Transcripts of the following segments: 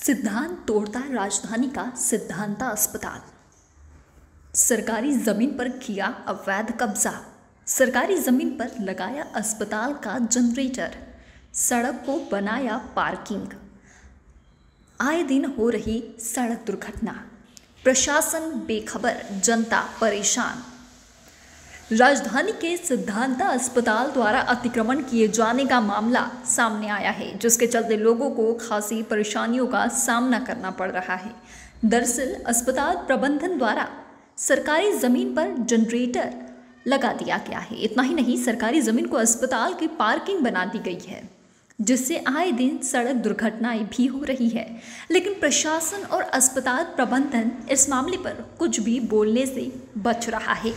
सिद्धांत तोड़ता राजधानी का सिद्धांता अस्पताल। सरकारी जमीन पर किया अवैध कब्जा। सरकारी जमीन पर लगाया अस्पताल का जनरेटर। सड़क को बनाया पार्किंग। आए दिन हो रही सड़क दुर्घटना। प्रशासन बेखबर, जनता परेशान। राजधानी के सिद्धांता अस्पताल द्वारा अतिक्रमण किए जाने का मामला सामने आया है, जिसके चलते लोगों को खासी परेशानियों का सामना करना पड़ रहा है। दरअसल अस्पताल प्रबंधन द्वारा सरकारी जमीन पर जनरेटर लगा दिया गया है। इतना ही नहीं, सरकारी जमीन को अस्पताल की पार्किंग बना दी गई है, जिससे आए दिन सड़क दुर्घटनाएं भी हो रही है। लेकिन प्रशासन और अस्पताल प्रबंधन इस मामले पर कुछ भी बोलने से बच रहा है।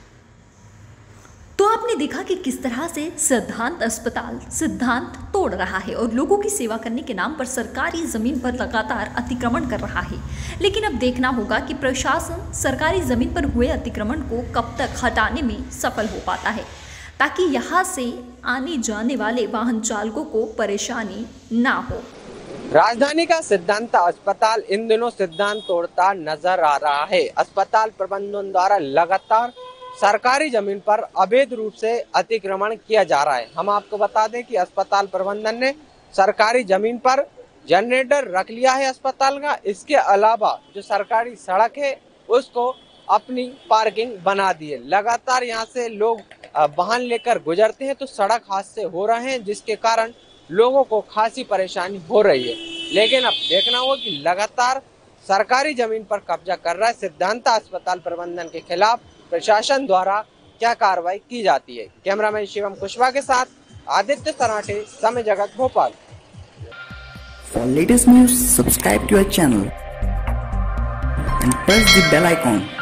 तो आपने देखा कि किस तरह से सिद्धांत अस्पताल सिद्धांत तोड़ रहा है और लोगों की सेवा करने के नाम पर सरकारी जमीन पर लगातार अतिक्रमण कर रहा है। लेकिन अब देखना होगा कि प्रशासन सरकारी जमीन पर हुए अतिक्रमण को कब तक हटाने में सफल हो पाता है, ताकि यहाँ से आने जाने वाले वाहन चालकों को परेशानी ना हो। राजधानी का सिद्धांत अस्पताल इन दिनों सिद्धांत तोड़ता नजर आ रहा है। अस्पताल प्रबंधन द्वारा लगातार सरकारी जमीन पर अवैध रूप से अतिक्रमण किया जा रहा है। हम आपको बता दें कि अस्पताल प्रबंधन ने सरकारी जमीन पर जनरेटर रख लिया है अस्पताल का। इसके अलावा जो सरकारी सड़क है उसको अपनी पार्किंग बना दी है। लगातार यहाँ से लोग वाहन लेकर गुजरते हैं तो सड़क हादसे हो रहे हैं, जिसके कारण लोगों को खासी परेशानी हो रही है। लेकिन अब देखना होगा कि लगातार सरकारी जमीन पर कब्जा कर रहा है सिद्धांत अस्पताल प्रबंधन के खिलाफ प्रशासन द्वारा क्या कार्रवाई की जाती है। कैमरामैन शिवम कुशवाहा के साथ आदित्य सराठे, समय जगत, Bhopal. For latest news, subscribe to our channel and press the bell icon.